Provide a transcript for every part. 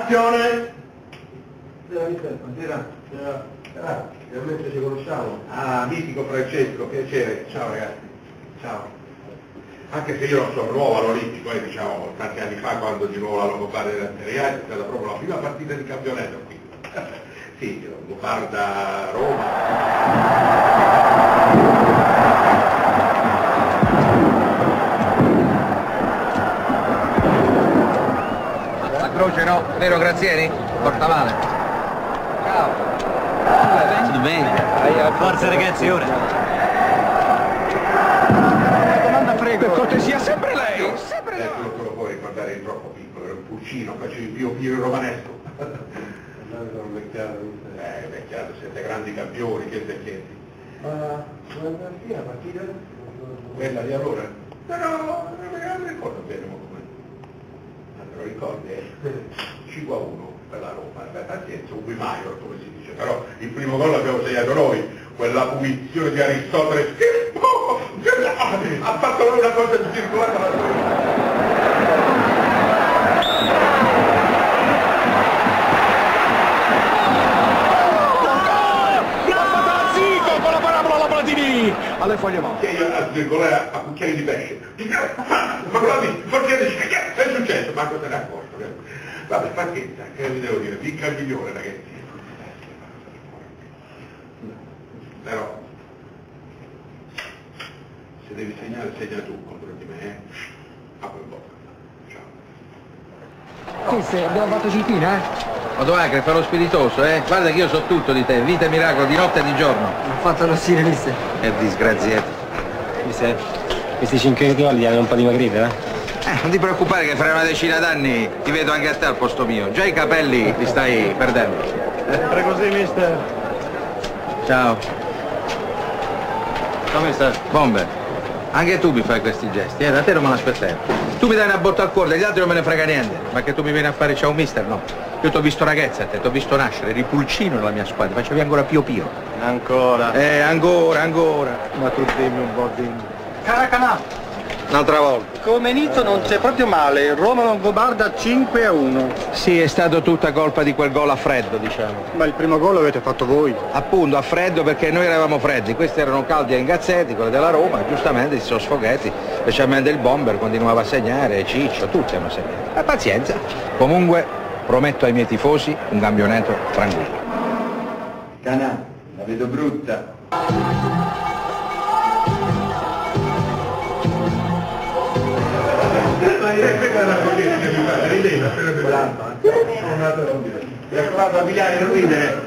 Azione! Buonasera. Realmente ci conosciamo. Ah, mitico Francesco, piacere. Ciao ragazzi. Ciao. Anche se io non sono nuovo all'Olimpico, diciamo, tanti anni fa quando di nuovo la Longobardia della Serie A è stata proprio la prima partita di campionato qui. Sì, Longobardia Roma. La croce no, vero Grazieri? Porta male. Ciao. Tutto bene? Forza ragazzi, ora. Domanda prego. Per cortesia, sempre lei! Sempre lei. Non te lo puoi ricordare, è troppo piccolo, era un pulcino, facevi io il romanesco. Sono vecchiato, siete grandi campioni, che vecchietti. Ma chi è la partita? Quella di allora? No, non mi ricordo bene come. Non te lo ricordi? 5-1 per la Roma, pazienza, un Guimaior come si dice, però il primo gol l'abbiamo segnato noi, quella punizione di Aristotele, ha fatto lui una cosa di circolata. Alle foglie morte. Che io a svirgolare a cucchiari di pesce. Ma guardi, il portiere dice, che è successo? Marco se ne è accorto. Vabbè, pazienza, che vi devo dire, vinca il migliore ragazzi. Però, se devi segnare, segna tu contro di me, apro in bocca. Ciao. Che sei? Abbiamo fatto cinquina, Ma dov'è che fa lo spiritoso, eh? Guarda che io so tutto di te, vita e miracolo, di notte e di giorno. Ho fatto lo stile, mister. Che disgraziato. Mister, questi 5 gol gli hanno un po' dimagrito, eh? Non ti preoccupare che fra una decina d'anni ti vedo anche a te al posto mio. Già i capelli li stai perdendo. Sempre così, mister. Ciao. Ciao, mister. Bomber, anche tu mi fai questi gesti, da te non me l'aspettavo. Tu mi dai una botta al cuore, degli altri non me ne frega niente. Ma che tu mi vieni a fare ciao mister, no? Io ti ho visto ragazza a te, ti ho visto nascere, eri pulcino nella mia squadra, facevi ancora Pio Pio. Ancora. Ancora. Ma tu dimmi un po', dimmi. Caracanà! Un'altra volta. Come inizio non c'è proprio male, Roma Longobardia 5-1. Sì, è stato tutta colpa di quel gol a freddo, diciamo. Ma il primo gol l'avete fatto voi. Appunto, a freddo perché noi eravamo freddi, questi erano caldi e ingazzetti, quelli della Roma, giustamente si sono sfoghetti, specialmente il Bomber continuava a segnare, Ciccio, tutti hanno segnato. Pazienza. Comunque, prometto ai miei tifosi un campionato tranquillo. Canà, la vedo brutta. Rideva, mi ha provato a pigliare non ridere.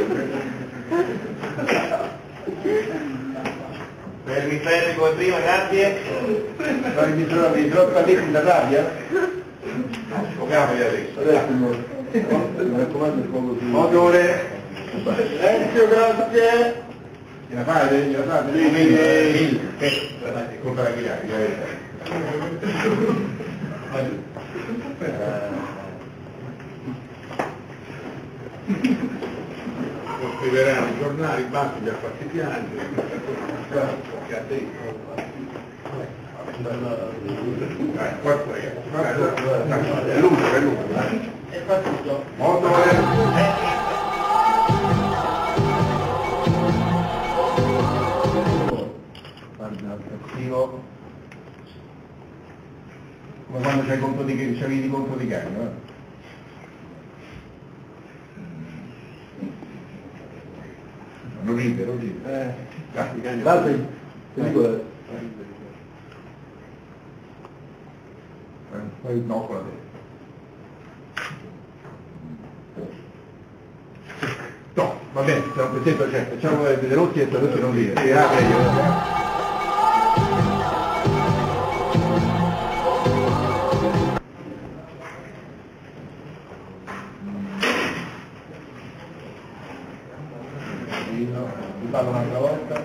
Fermi come prima, grazie. Mi trovo capiti da rabbia? Sfogliamoli adesso. Mi raccomando il fuoco su. Motore. Silenzio, grazie. Gliela fate? Sì. Colpa la chiave. Lo scriveranno i giornali, basta, gli ha fatti piangere, che ha detto. Forza ragazzi, è lungo. E fa tutto. Guarda, cattivo. Come quando c'hai conto di conto di cagno, Non ride. L'altro, ti dico, poi no con la testa. No, va bene, per esempio, facciamo vedere rotti e tutti non ride. Parlo un'altra volta.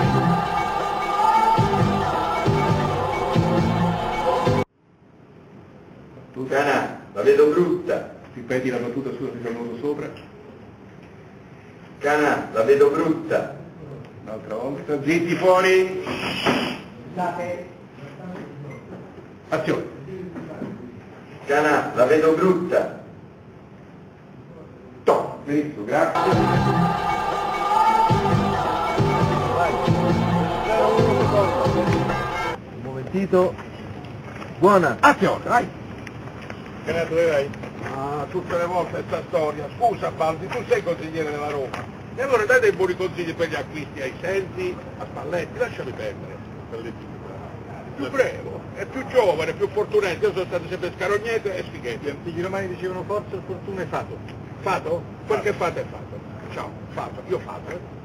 Tu Canà, la vedo brutta. Ripeti la battuta sua che c'è venuto sopra. Canà, la vedo brutta. Un'altra volta. Zitti fuori. Azione. Canà, la vedo brutta. Benissimo, grazie. Un momentito. Buona. Azione, vai! Che ne troverai? Ah, tutte le volte questa storia. Scusa Baldi, tu sei consigliere della Roma. E allora dai dei buoni consigli per gli acquisti ai Sensi, a Spalletti, lasciami perdere. Più bravo, è più giovane, più fortunato, io sono stato sempre Scarognetto e Sfighetti. Gli antichi romani dicevano forza, fortuna e fato. Fato? Quel che fate è fatto. Ciao, fatto, io fatto.